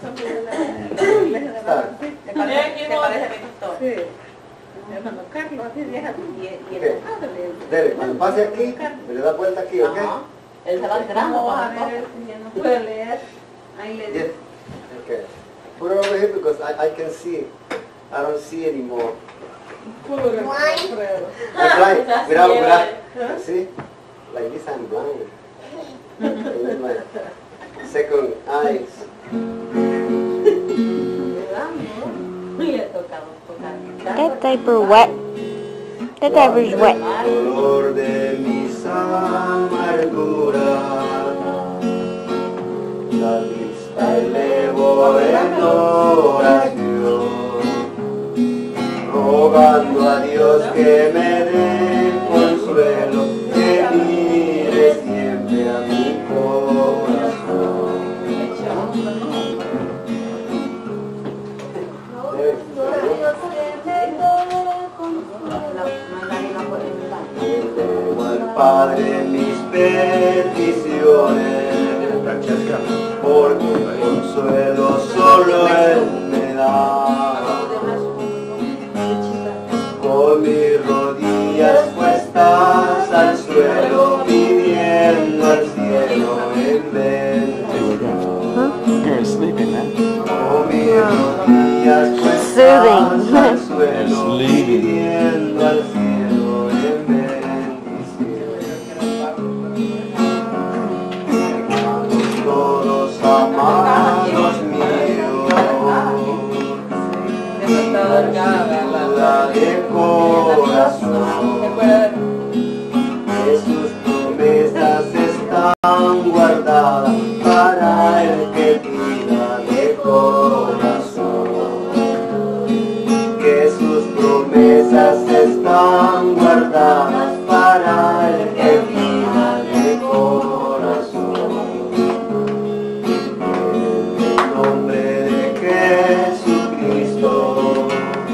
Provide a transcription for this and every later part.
¿Te parece mi pastor? Sí. Hermano Carlos, así vieja. Y el abogado le... Dele, cuando pase aquí, me le da vuelta aquí, ¿ok? Él se va entrando. A ver, no puede leer. Ahí le digo. Yes. Okay. Put it over here because I can see. I don't see anymore. Puro I'm blind. Without. See? Like this I'm blind. And then my second eyes. That diaper wet. That diaper's wet. Dolor de mis amarguras, la vista elevo en oración, rogando a Dios que me dé consuelo, que mire siempre a mi corazón. Elevo al Padre mis peticiones, porque consuelo solo Él me da. Con mis rodillas puestas al suelo, pidiendo al cielo en bendición. You're sleeping, man. Con mis rodillas puestas al suelo, pidiendo al cielo en bendición. Hermanos todos amados míos, de corazón, que sus promesas están guardadas para el que pida de corazón, que sus promesas están guardadas para el que pida de corazón. En el nombre de Jesucristo,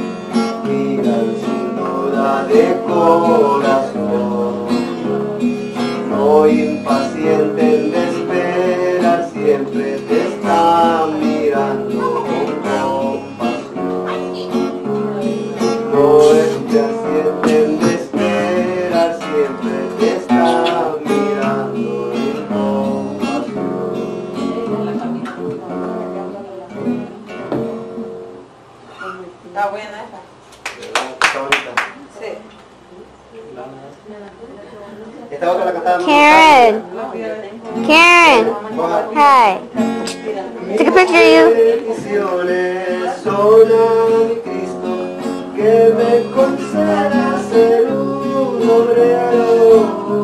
sin duda de corazón, no impacienten de esperar, siempre te están mirando con compasión. No impacienten de esperar, siempre te están mirando con compasión. Está buena esa. Sí. Esta otra la cantaba Karen. Karen. Hi. Take a picture of you. Bendiciones son a mi Cristo, que me conceda ser un obrero.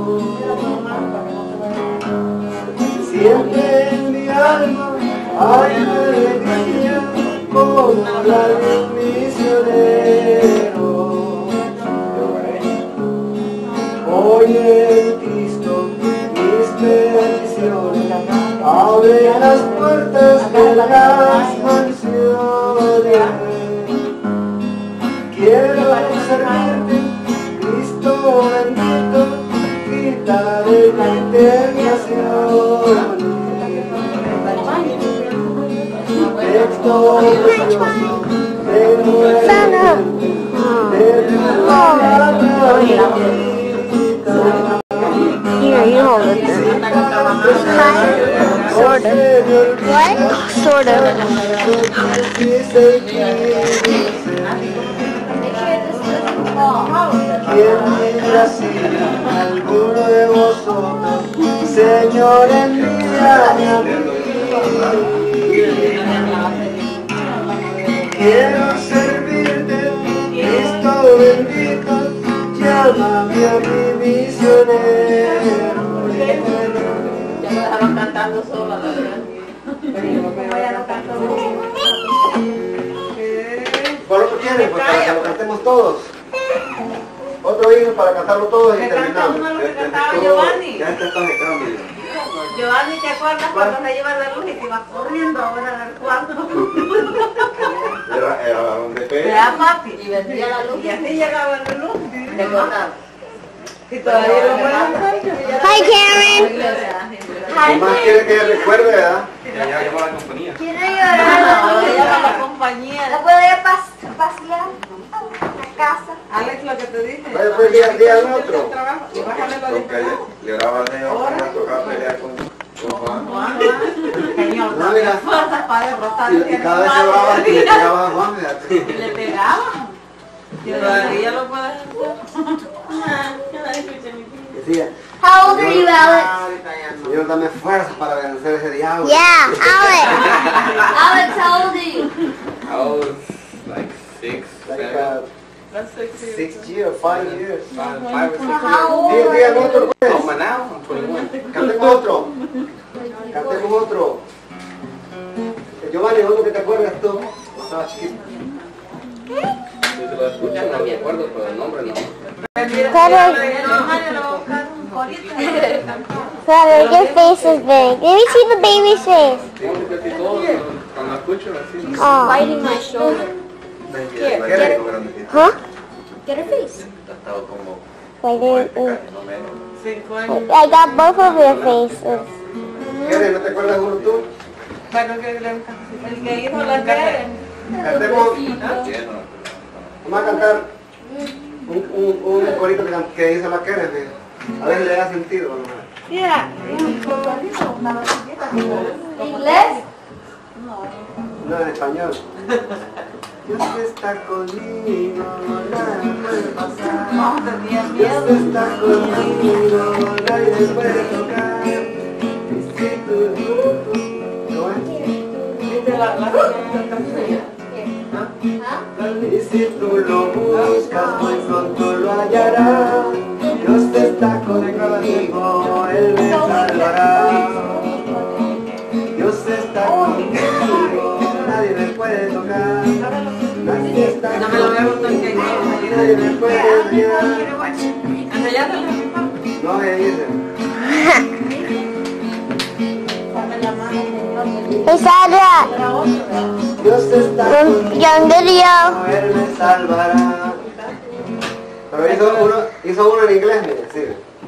Siempre en mi alma hay una alegría como la de un misionero. Oye Cristo mis peticiones, abre las puertas de las mansiones. Quiero servirte, Cristo bendito, quita de mi tentación. Texto precioso de nuestra de tu palabra. Here, you hold it then. Sort of. What? Sort of. ¿Quién dirá así alguno de vosotros, Señor, envíame a mí? Quiero servirte, Cristo bendito, llámame a mi misionero. Ya me dejaron cantando sola, la verdad. Pero ya no canto bien. ¿Por lo que quieren? Pues para que lo cantemos todos. Otro himno para cantarlo todos y terminamos. Uno lo que cantaba Giovanni. Ya está de cambio. Giovanni, ¿te acuerdas cuando se lleva la luz y te ibas corriendo ahora a ver cuándo? Era donde Era papi y vendía la luz y así llegaba la luz. ¿Te acordás? Si todavía lo pueden hacer, que ya Hi, Karen. ¿Qué más quiere que recuerde, verdad? Ya llamó a la compañía. Quiero no, llorar. se llama la compañía. ¿La puedo ir a pasear a casa? Alex, lo que te dije. Vaya, pues, día al otro. Trabajo, y bájale la Porque le graba el dedo para tocar pelear con Juan. Señor, No, mira. fuerzas para derrotar. Y cada vez se brava y le pegaba a Juan, fíjate. Le pegaba. Todavía lo puedes hacer. Decía, How old are you, Alex? Señor, dame fuerzas para vencer ese diablo. Yeah, Alex. Alex, how old are you? I was like 6, Like 7, 6 years, 5 years. 5 or 6 How old Día, are día, you? otro, pues. Oh, but now I'm 21. Cantemos otro. Cantemos otro. Giovanni, ¿otro que te acuerdas tú? Estaba chiquito. Yo se lo escucho, no me acuerdo, pero el nombre no. Father, your face is big. Let me see the baby's face. Tengo que decir todo cuando lo escucho así. Oh. Biting my shoulder. Huh? Get her face. Ha estado como Wait, there, 5 años. I got both of your faces. ¿Quieres? ¿No te acuerdas uno tú? Bueno, que el que hizo la Karen. Cantemos. lleno. Vamos a cantar un corito que hizo la Karen. A ver si le da sentido. Vamos a ver. Mira, ¿Inglés? No, en español. Dios está conmigo, nada me puede pasar. Dios está conmigo, nadie me puede tocar. Y si tú... ¿Cómo es? viste la Y si tú lo buscas, muy pronto lo hallarás. Dios está conmigo, Él me salvará. Dios está conmigo, nadie me puede tocar. Nadie está No me lo voy a botar que conmigo, nadie me puede dañar. No, ella dice. Hey, Sandra. Dios está conmigo, Young video. Él me salvará. Pero hizo uno en inglés, mire, sí.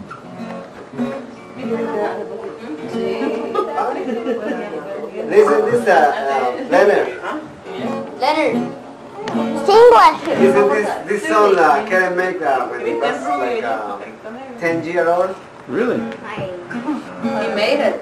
Listen this, Leonard. Leonard. English. Listen this song can I make when he was like 10-year-old. Really? He made it.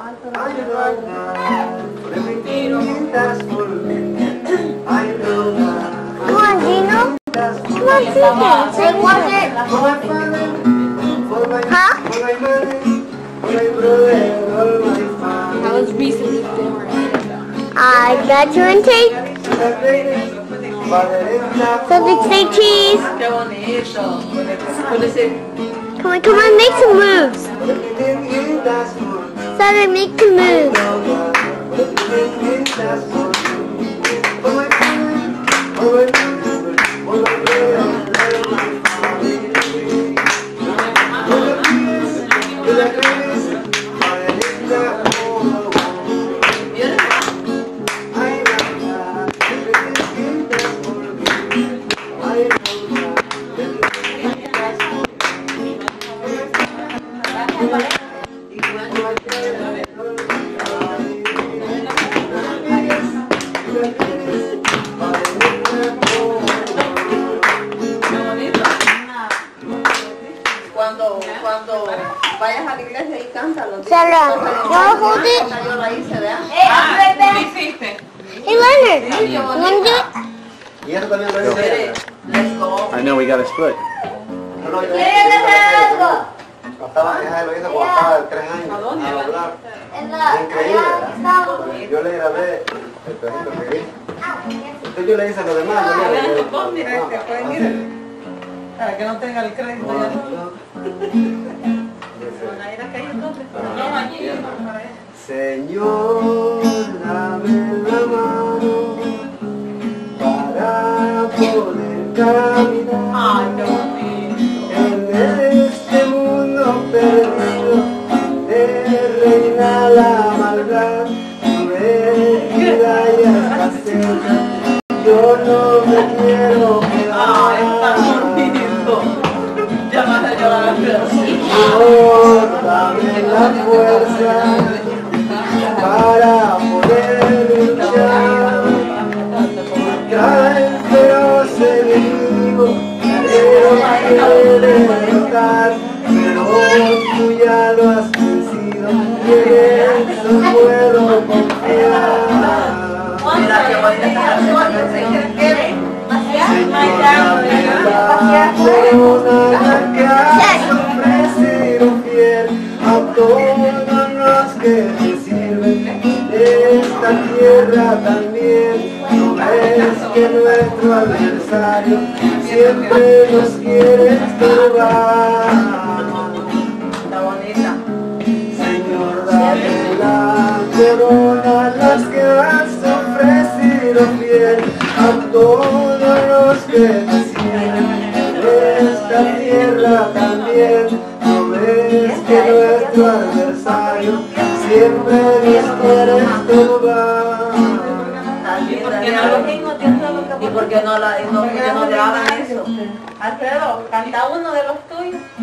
Everything that's for me, I know that. Come on, Gino. Come on, sing watch it. For my father, for my Huh? for my mother, for my brother, all my family. That was recently born. I got you in tape. The greatest father is not Something say cheese. Qué bonito. Puede ser. Come on, make some moves. everything that's for me. Sandra, make some moves. Everything that's for me. For my father, for my mother, for my brother, all my family. To the greatest father is not more. I know that everything that's for me. I know that everything that's for Cuando vayas a la iglesia y cántalo. Sarah, you wanna hold it? Yo la hice, ¿verdad? Hey, Leonard, you wanna do it? Y eso también lo hice. Let's go. I know we got a split. No, yo estaba, ella lo hizo cuando estaba de 3 años a doblar. Increíble, ¿verdad? Yo le grabé el pedacito que vi. Entonces yo le hice lo demás. yo le grabé Vean tu voz, mira, que pueden ir. Para que no tenga el crédito ya. Ahí la calle entonces. No, allí. Señor, dame la mano para poder caminar. Ay, qué bonito. En este mundo perdido de reina la maldad, tu herida ya está seca, yo no me quiero Ay, está quedar. bonito. Ya vas a llorar. la fuerza para poder luchar contra el feroz enemigo que nos quiere derrotar, pero tú ya lo has vencido y en eso puedo confiar. Mira qué bonita esta canción. Corona que has ofrecido fiel a todos los que te sirven de esta tierra también. No ves que nuestro adversario siempre nos quiere estorbar. Está bonita. Señor, dame la corona, las que has ofrecido fiel a todos los que te sirven de esta tierra también. No ves que nuestro adversario siempre nos quiere estorbar. ¿Y por qué no le hagan eso? Alfredo, canta uno de los tuyos.